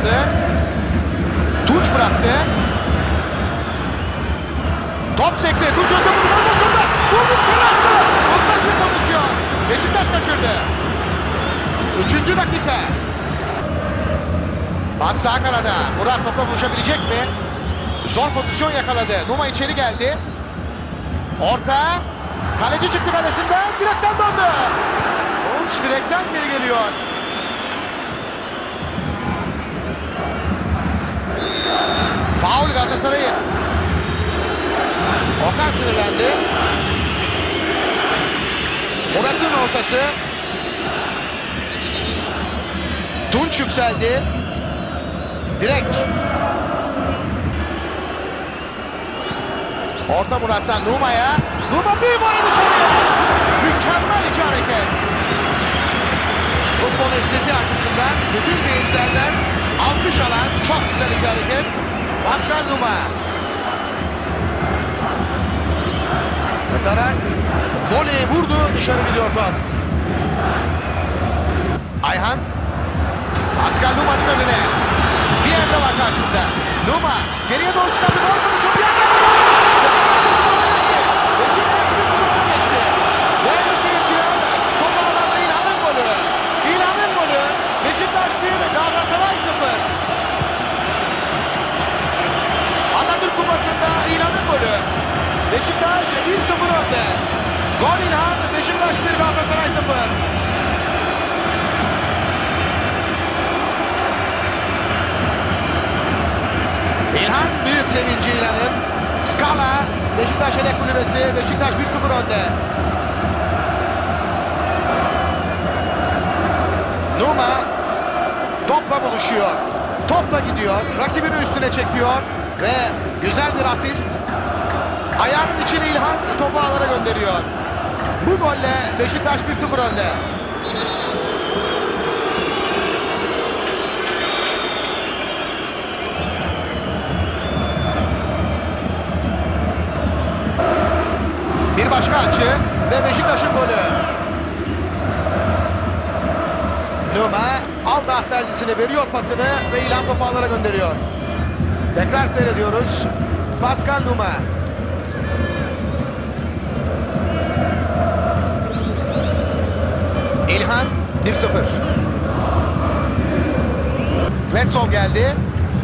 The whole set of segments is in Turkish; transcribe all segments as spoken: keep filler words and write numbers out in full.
aldı. Tunç bıraktı. Top sekti. Tunç önde buldu. Pozisyonda. Vurdu dışarı attı. Mutlak bir pozisyon. Beşiktaş kaçırdı. Üçüncü dakika. Bas sağ kanada. Murat topla buluşabilecek mi? Zor pozisyon yakaladı. Numa içeri geldi. Orta. Kaleci çıktı kalesinden. Direkten döndü. Tunç direkten geri geliyor. Faul Galatasaray'ın. Okan sinirlendi. Murat'ın ortası. Tunç yükseldi. Direkt. Orta Murat'tan Numa'ya. Numa bir boy dışarıya. Mükemmel iki hareket. Futbol estetiği açısından bütün seyircilerden alkış alan çok güzel iki hareket. Pascal Numa. Atarak voleyi vurdu, dışarı gidiyor top. Ayhan. Pascal Numa'nın önüne. Bir Emre var karşısında. Numa geriye doğru çıkarttı. Gol pozisyonu. Bir Emre var. Beşiktaş bir sıfır geçti. Değerli seyirciler, topu alanda İlhan'ın golü. İlhan'ın golü. Beşiktaş bir, Galatasaray sıfır. Atatürk Kupası'nda İlhan'ın golü. Beşiktaş bir sıfır önde. Gol İlhan, Beşiktaş bir, Galatasaray sıfır. İlhan büyük sevinci İlhan'ın. Skala, Beşiktaş yedek kulübesi, Beşiktaş bir sıfır önde. Numa topla buluşuyor. Topla gidiyor. Rakibini üstüne çekiyor ve güzel bir asist. Ayağının içine İlhan topu ağlara gönderiyor. Bu golle Beşiktaş bir sıfır önde. Bir başka açı ve Beşiktaş'ın golü. Numa aldı aktarcısını, veriyor pasını ve İlhan topu ağlara gönderiyor. Tekrar seyrediyoruz. Pascal Numa. İlhan bir sıfır. Bledsoe geldi.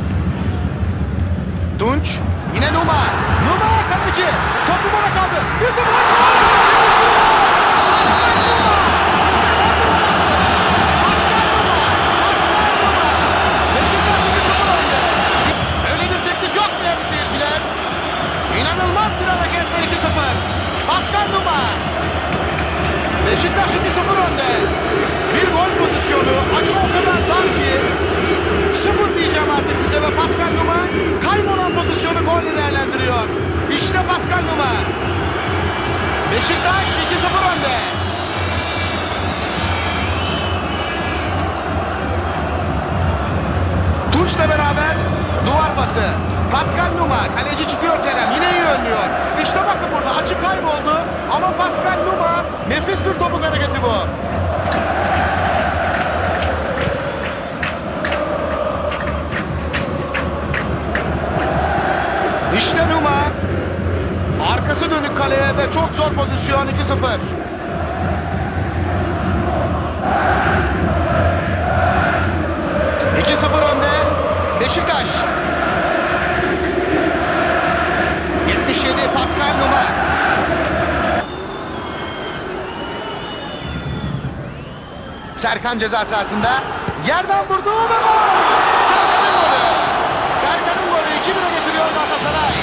Tunç. Yine Numa. Numa kaleci. Topu bana kaldı. Bir de bana kaldı. Beşiktaş iki sıfır önde. Öyle bir teknik yok değerli seyirciler. İnanılmaz bir hareket ve iki sıfır. Pascal Numa. Beşiktaş iki sıfır önde. Bir gol pozisyonu. Açı o kadar dar ki sıfır diyeceğim artık size ve Pascal Numa kaybolan pozisyonu golle değerlendiriyor. İşte Pascal Numa. Beşiktaş iki sıfır önde. Tunç'la beraber duvar pası. Pascal Numa, kaleci çıkıyor Kerem, yine iyi önlüyor. İşte bakın burada açı kayboldu ama Pascal Numa nefis bir topuk hareketi bu. İşte Numa. Arkası dönük kaleye ve çok zor pozisyon iki sıfır. iki sıfır önde Beşiktaş. yetmiş yedi Pascal Numa. Serkan ceza sahasında yerden vurdu ve gol! Serkan'ın golü. Serkan'ın golü iki bire getiriyor Galatasaray.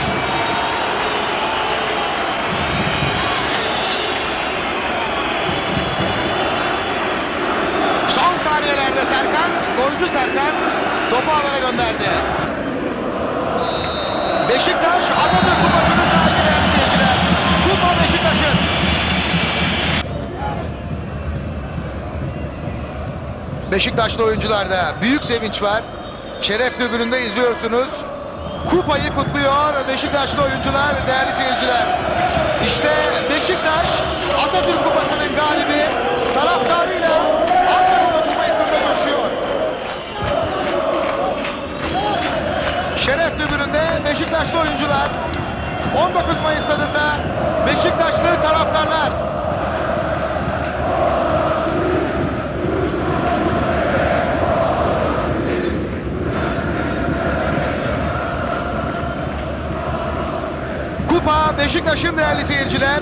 Son saniyelerde Serkan, golcü Serkan topu alana gönderdi. Beşiktaş Atatürk Kupası'nın sahibi değerli seyirciler. Kupa Beşiktaş'ın. Beşiktaşlı oyuncularda büyük sevinç var. Şeref tribününde izliyorsunuz. Kupayı kutluyor Beşiktaşlı oyuncular, değerli seyirciler. İşte Beşiktaş Atatürk Kupası'nın galibi, taraftarıyla Ankara Kupası'nda coşuyor. Beşiktaşlı oyuncular. on dokuz Mayıs stadında Beşiktaşlı taraftarlar. Kupa Beşiktaş'ın değerli seyirciler.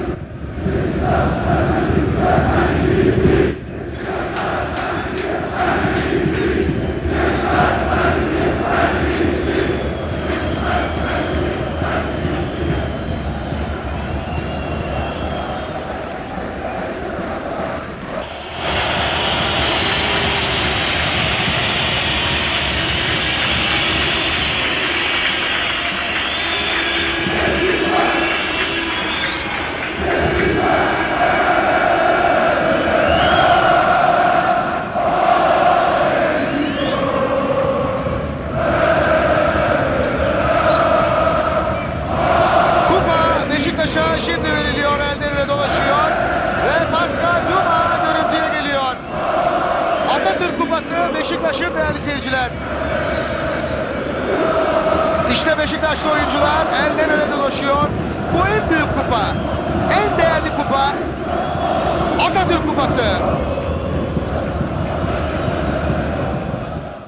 Beşiktaş'a şimdi veriliyor, elden ele dolaşıyor ve Pascal Luma görüntüye geliyor. Atatürk Kupası Beşiktaş'ın değerli seyirciler. İşte Beşiktaşlı oyuncular elden ele dolaşıyor. Bu en büyük kupa, en değerli kupa, Atatürk Kupası.